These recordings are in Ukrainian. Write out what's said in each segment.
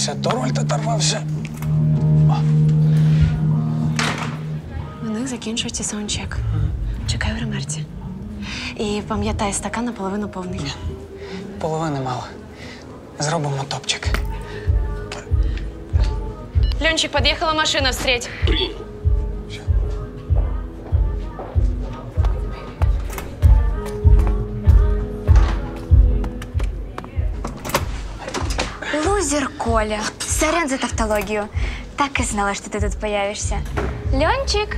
оторвався, Торвальд оторвався. У них закінчується саундчек. Чекай в гримерці. І пам'ятай, стакан наполовину повний. Ні, половини мало. Зробимо топчик. Ленчик, під'їхала машина, встреть. Принял. Лузер Коля. Сорян за тавтологию. Так и знала, что ты тут появишься. Ленчик.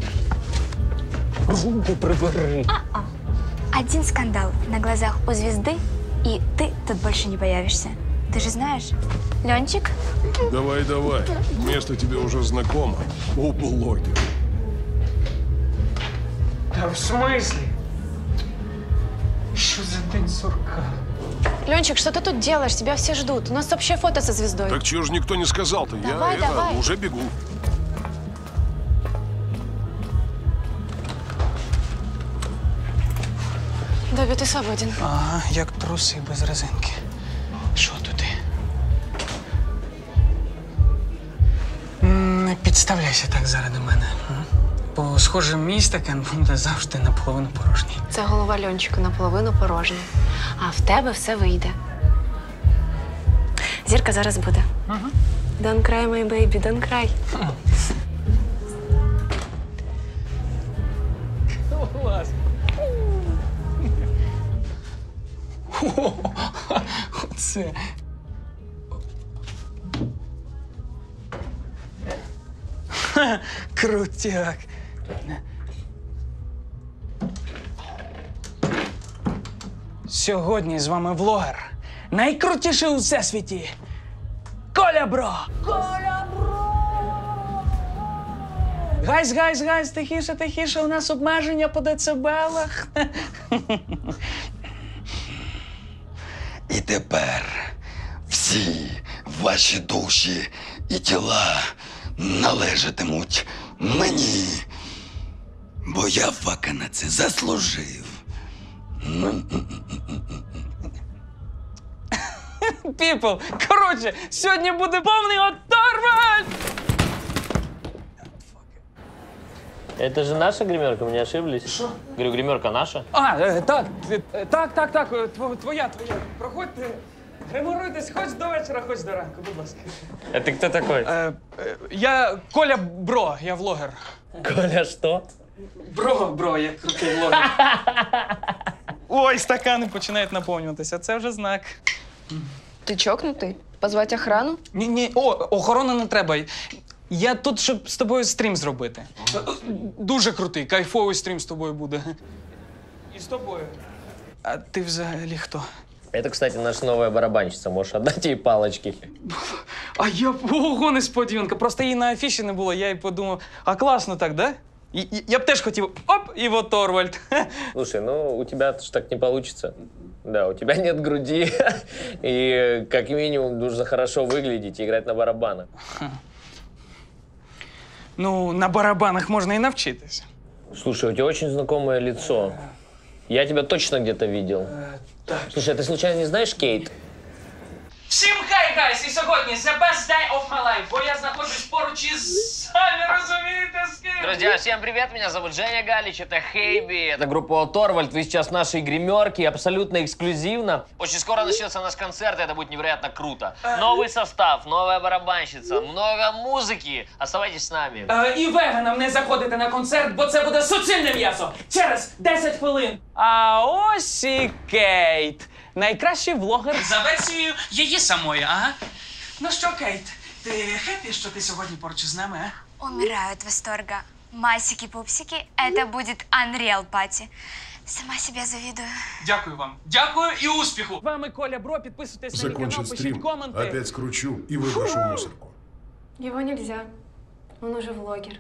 Руку прибери. Один скандал на глазах у звезды, и ты тут больше не появишься. Ты же знаешь? Ленчик? Давай, давай. Место тебе уже знакомо. У блогера. Та в смислі? Що за день сурка? Ленчик, что ты тут делаешь? Тебя все ждут. У нас общее фото со звездой. Так чего ж никто не сказал-то? Давай, Я давай. уже бегу. Добі, ти свободен. Ага, як труси без резинки. Що туди? Не підставляйся так заради мене. Бо, схоже, мій стакан буде завжди наполовину порожній. Це голова Льончика наполовину порожня. А в тебе все вийде. Зірка зараз буде. Don't cry, my baby, don't cry. Клас. Оце. Крутяк. Сьогодні з вами влогер. Найкрутіший у всесвіті. Коля Бро! Коля Бро! Гайз, тихіше, у нас обмеження по децибелах. І тепер всі ваші душі і тіла належатимуть мені, бо я фака на це заслужив. Піпл, коротше, сьогодні буде повний оторваль! Это же наша гримерка, мы не ошиблись? Что? Говорю, гримерка наша. Так, твоя. Проходьте, гримуруйтесь хоч до вечора, хоч до ранку, будь ласка. А ты кто такой? Я Коля Бро, я влогер. Коля, что? Бро, я крутий влогер. Ой, стакани починають наповнюватися, це вже знак. Ты чокнутый? Позвать охрану? Ні, охорони не треба. Я тут, щоб з тобою стрім зробити. Дуже крутий, кайфовий стрім з тобою буде. І з тобою. А ти взагалі хто? Это, кстати, наша новая барабанщица. Можешь отдать ей палочки. Ого, несподіванка. Просто її на афіші не було, я й подумав, а класно так, да? Я б теж хотів, оп, і вот Торвальд. Слушай, ну у тебя ж так не получится. Да, у тебя нет груди. И как минимум нужно хорошо выглядеть и играть на барабанах. Ну, на барабанах можна і навчитися. Слушай, у тебя очень знакомое лицо. Я тебя точно где-то видел. Слушай, а ты случайно не знаешь Кейт? Всім хай, гайс! І сьогодні the best day of my life, бо я знаходжусь поруч із, самі розумієте, з ким. Друзья, всем привет, меня зовут Женя Галич, это Хейби, это группа Торвальд, вы сейчас в нашей гримерке, абсолютно эксклюзивно. Очень скоро начнется наш концерт, и это будет невероятно круто. Новый состав, новая барабанщица, много музыки, оставайтесь с нами. І веганам не заходити на концерт, бо це буде суцільне м'ясо. Через 10 хвилин. А ось і Кейт. Найкращий влогер за версією її самої, ага. Ну що, Кейт, ти хеппі, що ти сьогодні поруч із нами, а? Умираю от восторга. Масики-пупсики, это будет Unreal Party. Сама себя завидую. Дякую вам. Дякую і успіху. З вами Коля Бро, підписуйтесь на мій канал, Закончен пишіть стрим. коменти. Опять скручу и выброшу в мусорку. Его нельзя. Он уже влогер.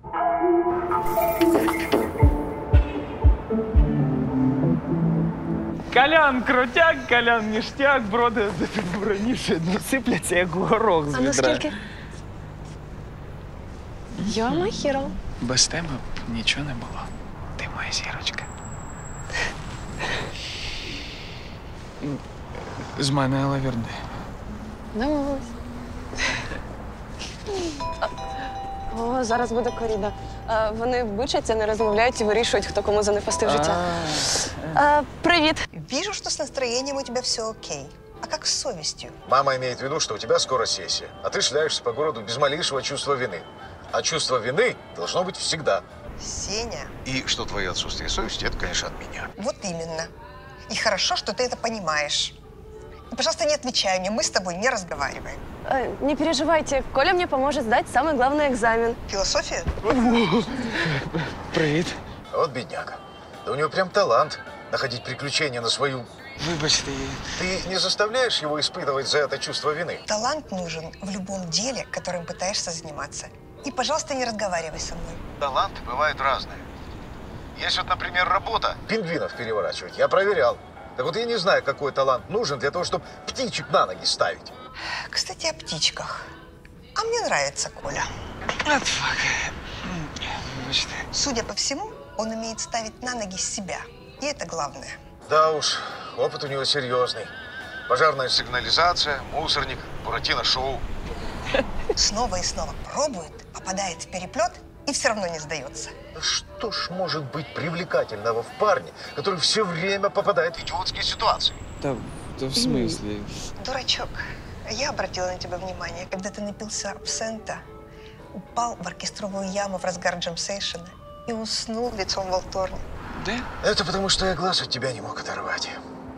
Колян крутяк, Колян ніштяк, броди раніше сипляться, як горох з А відра. наскільки? You're my hero. Без тебе б нічого не було. Ти моя зірочка. З мене лаверди. Домовилась. О, зараз буде коріда. Вони вчаться, не розмовляють і вирішують, хто кому занепастив життя. Привіт. Вижу, что с настроением у тебя все окей. А как с совестью? Мама имеет в виду, что у тебя скоро сессия, а ты шляешься по городу без малейшего чувства вины. А чувство вины должно быть всегда. Сеня, И что твое отсутствие совести, это, конечно, от меня. вот именно. И хорошо, что ты это понимаешь. И, пожалуйста, не отвечай мне, мы с тобой не разговариваем. Не переживайте, Коля мне поможет сдать самый главный экзамен. Философия? Привіт. А вот бедняга. Да у него прям талант находить приключения на свою... Вибачте. Ты не заставляешь его испытывать за это чувство вины? Талант нужен в любом деле, которым пытаешься заниматься. И, пожалуйста, не разговаривай со мной. Таланты бывают разные. Есть вот, например, работа пингвинов переворачивать. Я проверял. Так вот я не знаю, какой талант нужен для того, чтобы птичек на ноги ставить. Кстати, о птичках. А мне нравится Коля. Вибачте. Судя по всему, он умеет ставить на ноги себя. И это главное. Да уж, опыт у него серьезный. Пожарная сигнализация, мусорник, Буратино-шоу. Снова и снова пробует, попадает в переплет и все равно не сдается. Да что ж может быть привлекательного в парне, который все время попадает в идиотские ситуации? Та в смислі? Дурачок, я обратила на тебя внимание, когда ты напился абсента, упал в оркестровую яму в разгар джемсейшена и уснул лицом в волторне. Де? Это потому, что я глаз от тебя не мог оторвать.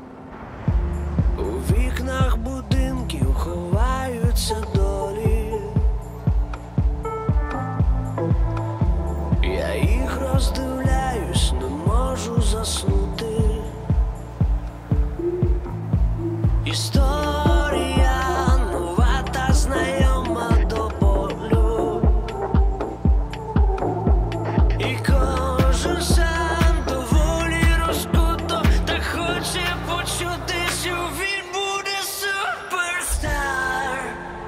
У вікнах будинків ховаються долі. Я їх роздивляюсь, не можу заснути. Історія нова та знайома до болю. І кожен сам доволі розкуто, та хоче почути, що він буде суперстар.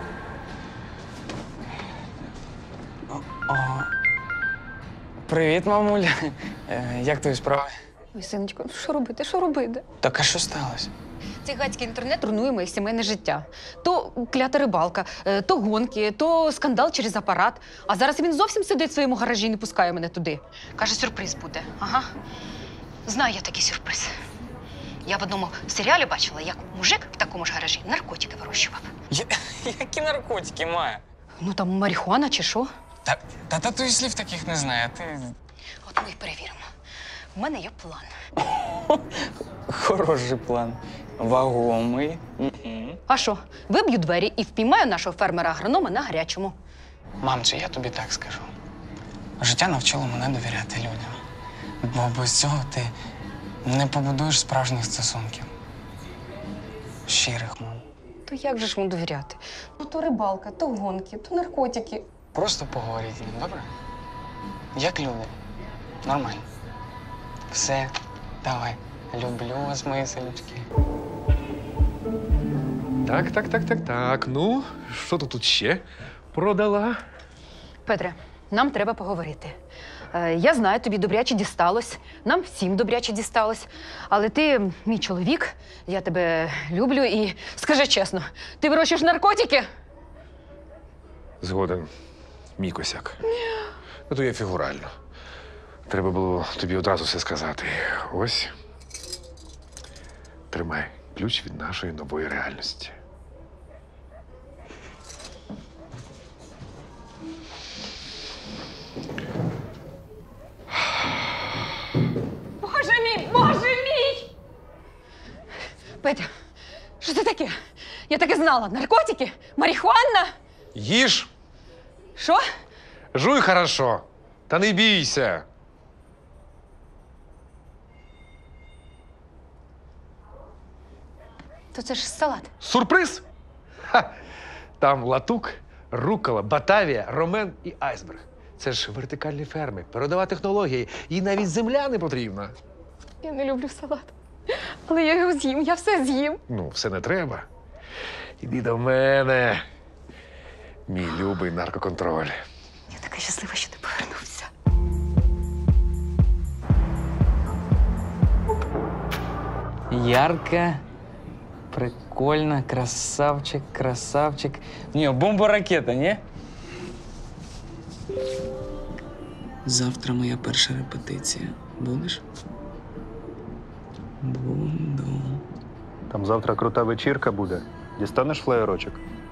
Привіт, мамуля. Як твої справи? Ой, синочко, що робити? Що робити? Так, а що сталося? Цей гадський інтернет руйнує моє сімейне життя. То клята рибалка, то гонки, то скандал через апарат. А зараз він зовсім сидить в своєму гаражі і не пускає мене туди. Каже, сюрприз буде. Ага. Знаю я такий сюрприз. Я в одному серіалі бачила, як мужик в такому ж гаражі наркотики вирощував. Які наркотики має? Ну там марихуана чи що? Та татуй слів таких не знає, ти... От ми й перевіримо. У мене є план. Хороший план. Вагомий. А що? Виб'ю двері і впіймаю нашого фермера-агронома на гарячому. Мамче, я тобі так скажу. Життя навчило мене довіряти людям. Бо без цього ти не побудуєш справжніх стосунків. Щирих, мам. То як же ж йому довіряти? Ну, то рибалка, то гонки, то наркотики. Просто поговоріть з ним, добре? Як люди. Нормально. Все, давай. Люблю вас, мої селючки. Так. Ну, що ти тут ще продала? Петре, нам треба поговорити. Я знаю, тобі добряче дісталось, нам всім добряче дісталось. Але ти мій чоловік, я тебе люблю і, скажи чесно, ти вирощуєш наркотики? Згоден. Мій косяк. Ну, то я фігурально. Треба було тобі одразу все сказати. Ось. Тримай ключ від нашої нової реальності. Боже мій, Боже мій! Петя, що це таке? Я так і знала. Наркотики? Марихуана? Їж! Що? Жуй хорошо. Та не бійся. То це ж салат. Сюрприз? Ха! Там латук, рукола, батавія, ромен і айсберг. Це ж вертикальні ферми, передова технологія. Їй навіть земля не потрібна. Я не люблю салат. Але я його з'їм, я все з'їм. Ну, все не треба. Іди до мене, мій любий наркоконтроль. Я така щаслива, що ти повернувся. Ярка, прикольна, красавчик. Ні, бомба-ракета, ні? Завтра моя перша репетиція. Будеш? Буду. Там завтра крута вечірка буде. Дістанеш флеєрочок?